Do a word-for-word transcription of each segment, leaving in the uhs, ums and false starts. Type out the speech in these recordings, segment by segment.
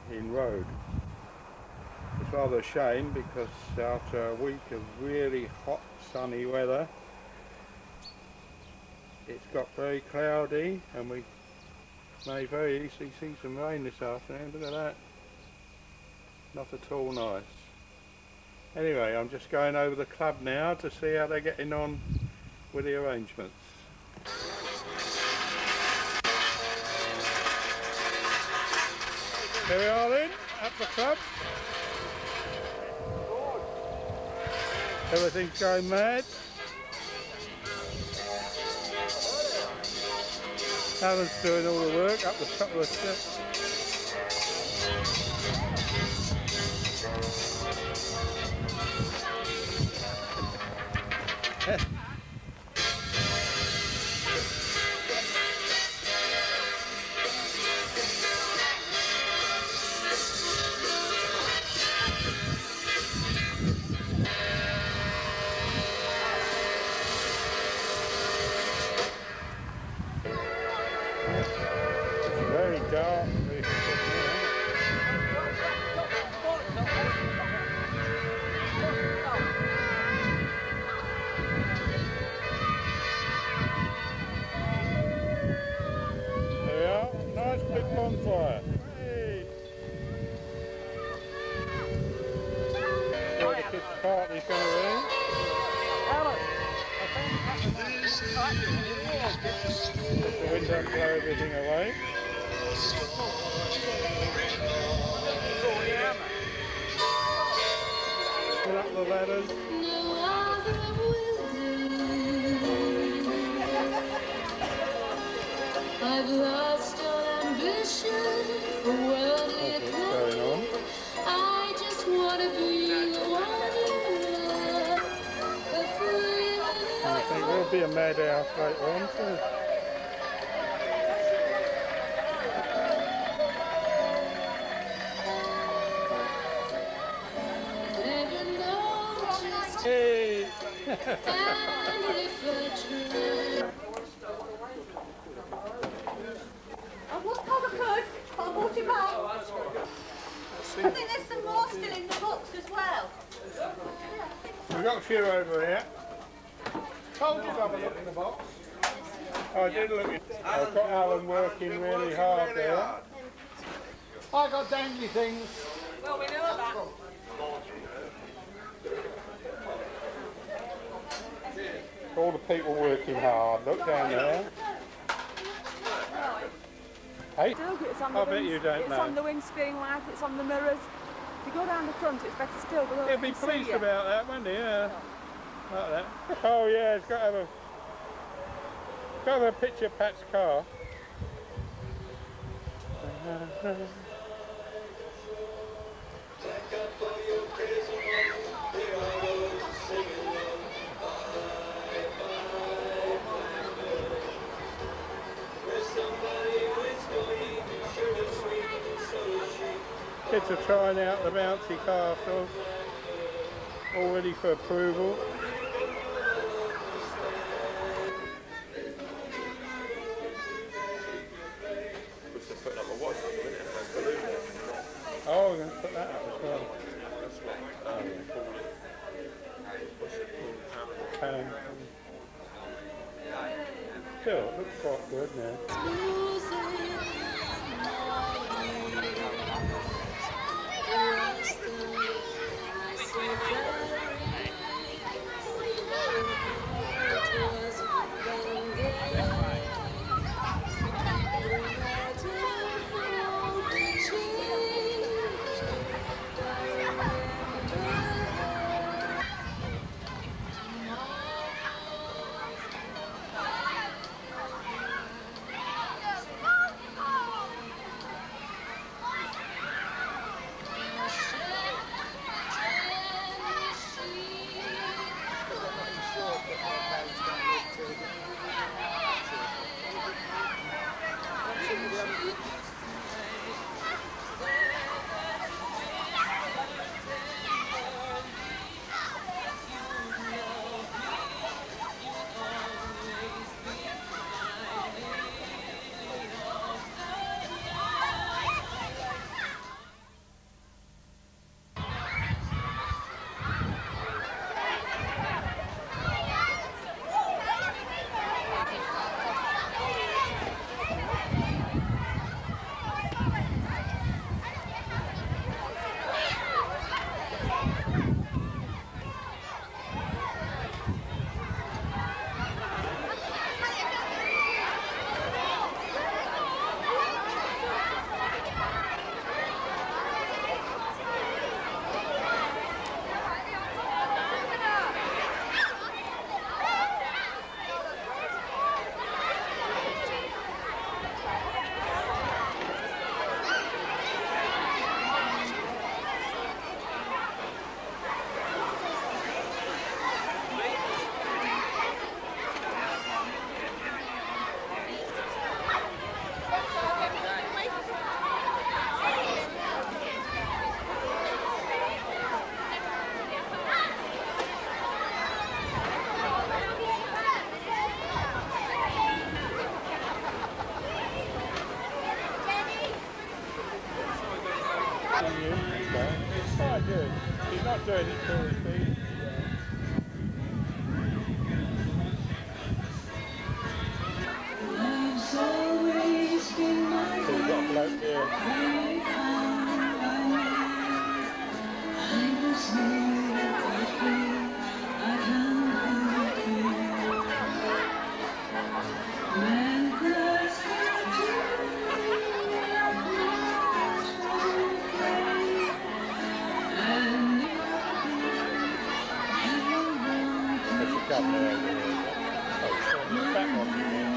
in Roade. It's rather a shame because after a week of really hot sunny weather it's got very cloudy and we may very easily see some rain this afternoon. Look at that. Not at all nice. Anyway, I'm just going over the club now to see how they're getting on with the arrangements. Here we are then, at the club. Everything's going mad. Alan's doing all the work up the top of the steps. Very dark. Very there we are. Nice big bonfire. Hey. Where the kids' party's going to be. Put the window and blow everything away. Pull up the ladders. I've lost all ambition for worldly acclaim. I just want to be the one you love. I think there'll be a madhouse later on too. Hey! I've looked all the food, but I brought it back. I think there's some more still in the books as well. We've got a few over here. Told you to have a look in the box. Oh, I did look in. I've got Alan working really hard there. I got dangly things. Well, we know that. All the people working hard. Look down there. Hey? It's on I the bet wind, you don't it's know. It's on the windscreen light, it's on the mirrors. If you go down the front, it's better still. He'll be pleased about that, won't he? Yeah. Like that. Oh yeah, it's got to have a, got to have a picture of Pat's car. Kids are trying out the bouncy castle, all ready for approval. Oh, we're going to put that up as well. Um, still, it looks quite good now. It's quite good. He's not doing it for his feet. So we've got a bloke here. There's a governor over here. Oh, so there's that one here.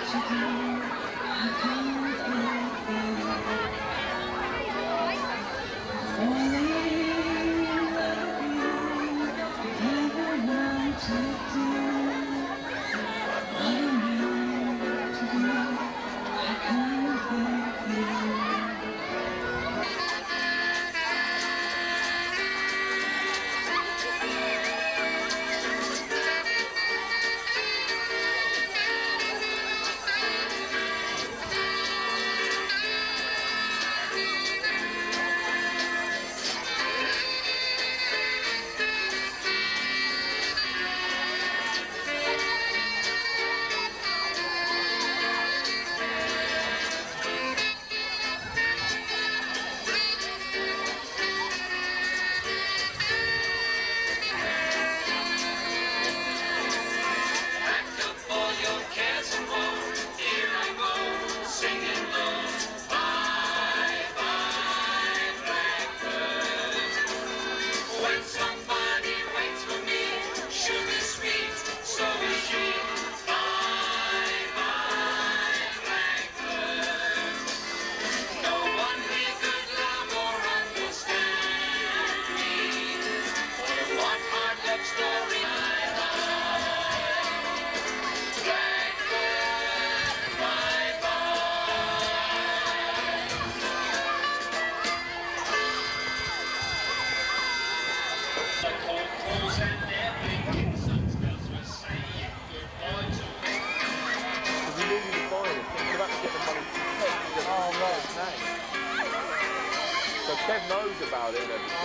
Kev knows about it and everything.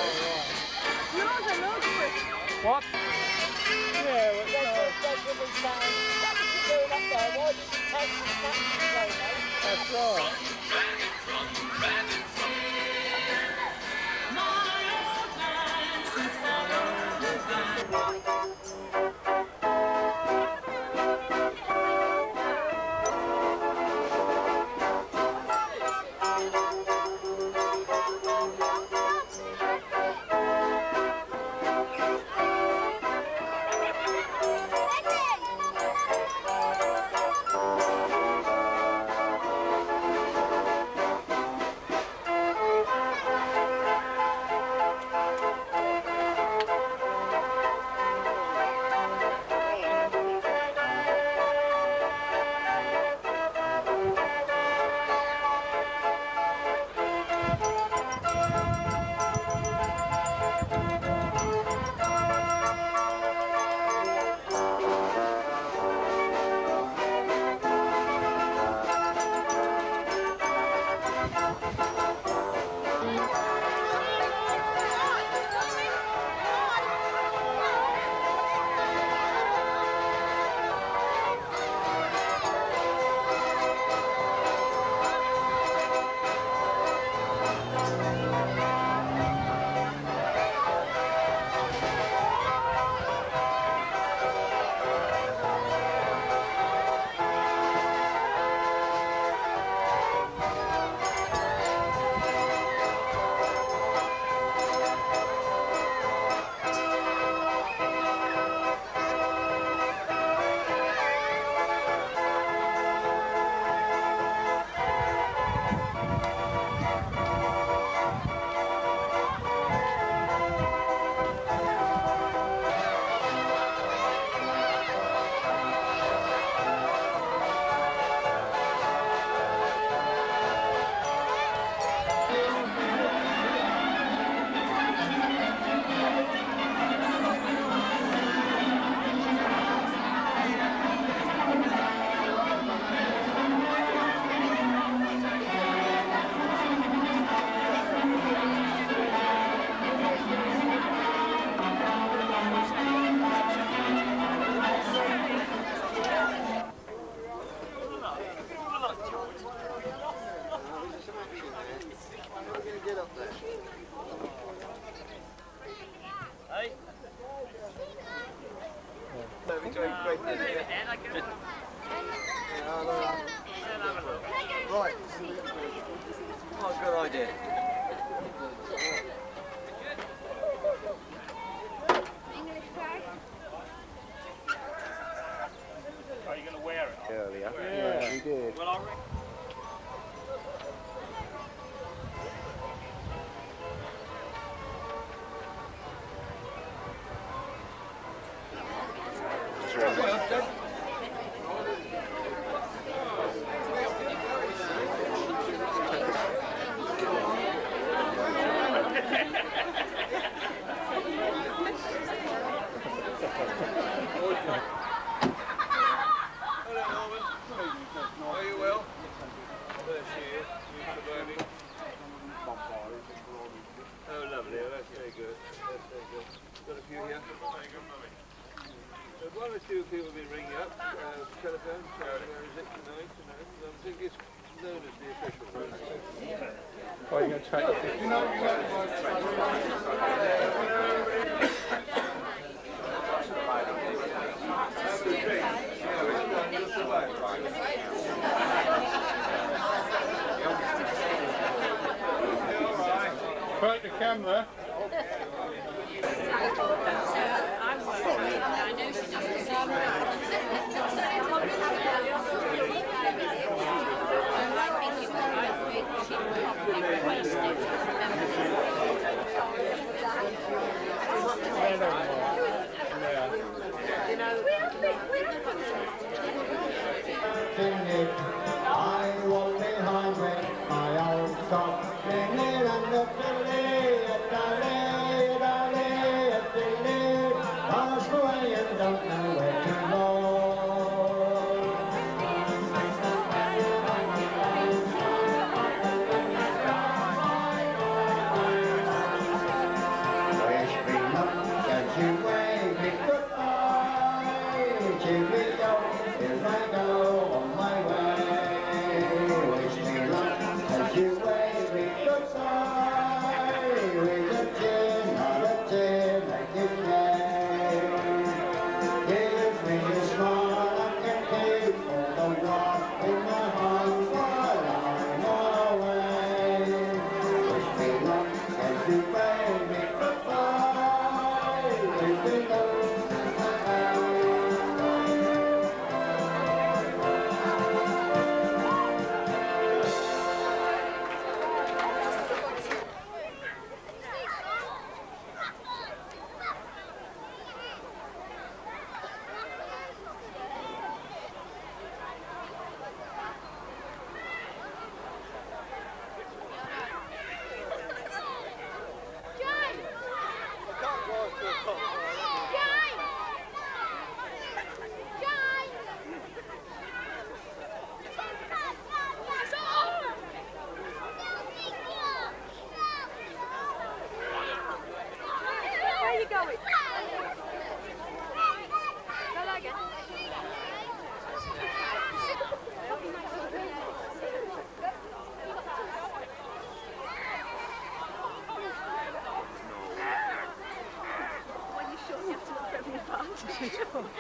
Oh, right. Knows, I know it. What? Yeah, well, they uh, that's what we saying. That's what you're doing up there. Why did you take the snacks to go, mate? That's right. Right. What a good idea. Are you going to wear it? Earlier. Yeah, we did. Well, I'll ring. One or two people have been ringing up, uh, telephone, so where is it tonight? tonight? I think it's known as the official one. Oh, you're going to take the picture? Quite the camera. I walk behind with my old sock, singing and the filly, a dolly, a dolly, a filly, pass away and don't know where to go. Wish me luck as you wave me goodbye, cheerio, as I go on my way. Wish me luck as you wave me goodbye, with a chin, not a chin, like you say. Give me a smile I can keep all the walk in my heart while I'm away. Wish me luck as you wave me goodbye, wish me luck. Where are you going? Go that again. When you're short, you have to look for every advantage.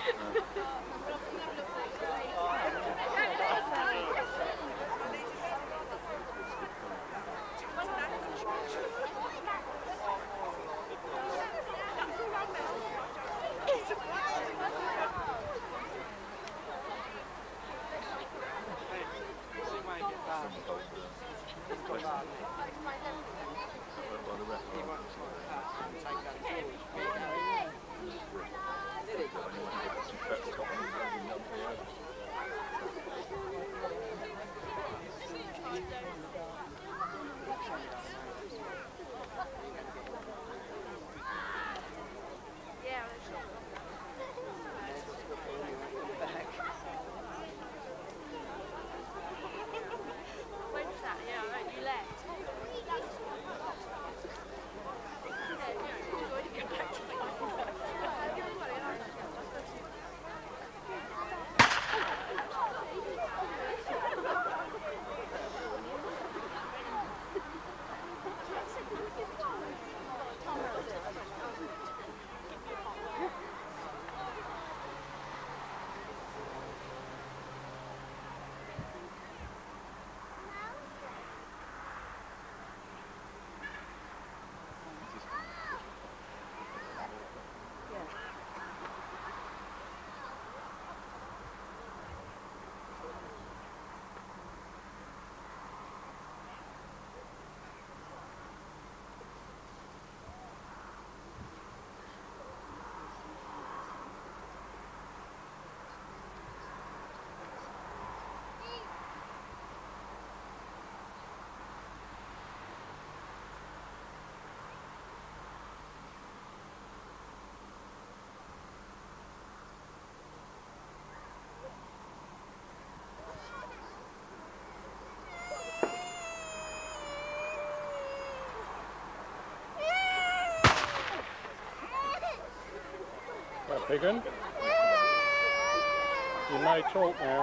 Higgin? You may talk now.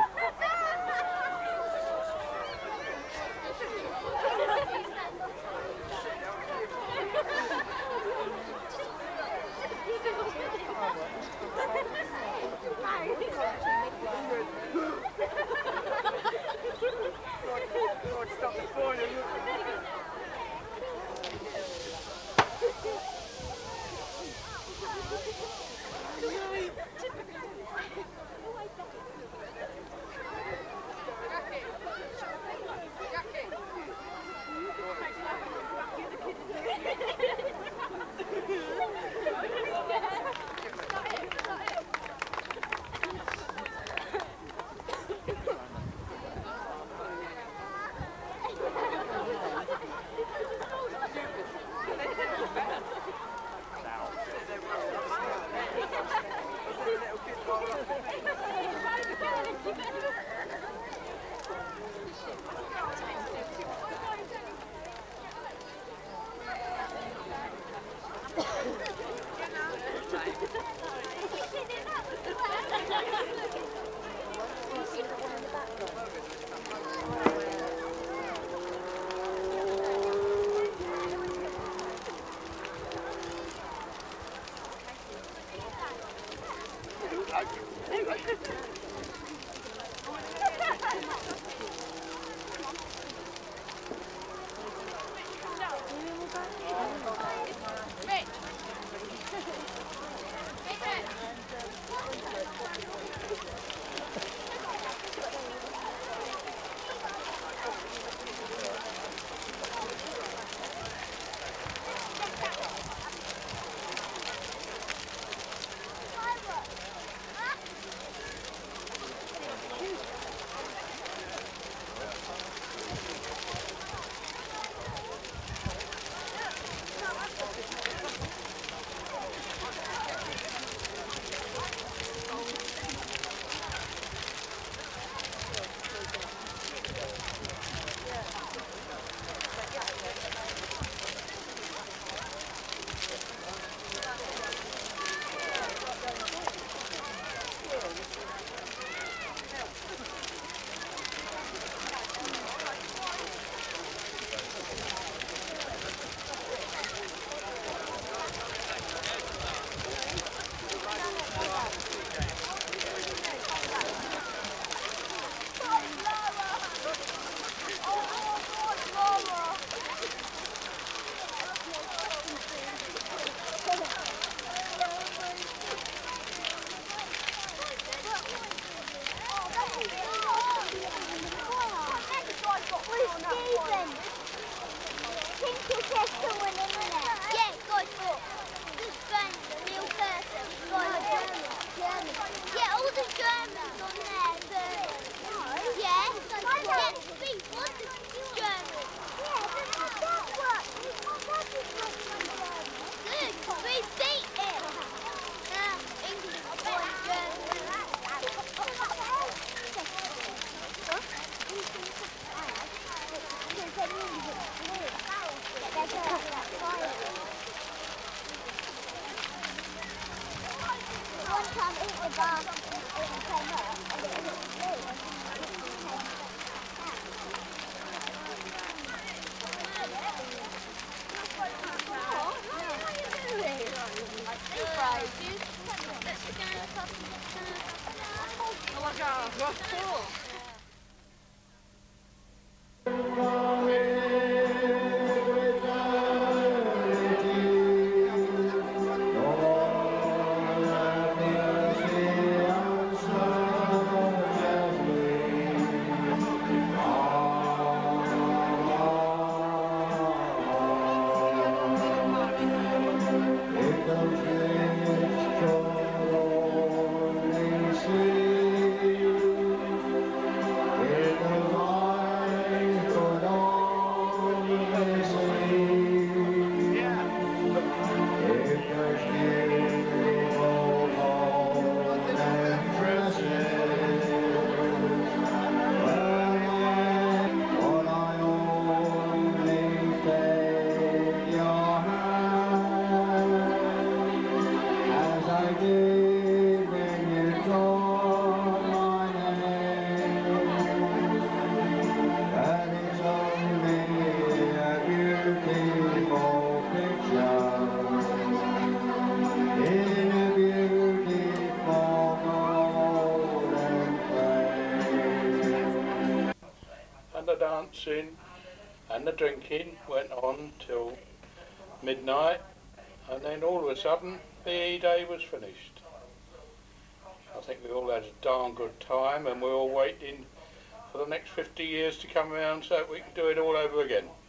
and the dancing and the drinking went on till midnight, and then all of a sudden V E Day was finished. I think we all had a darn good time, and we're all waiting for the next fifty years to come around so that we can do it all over again.